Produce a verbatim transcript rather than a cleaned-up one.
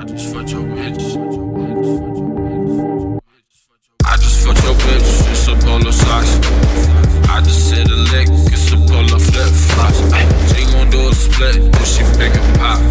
Just fuck your bitch. I just fucked your bitch, it's a polo socks. I just hit a lick, it's a polo flip flops. She gon' do a split if she pick a pop.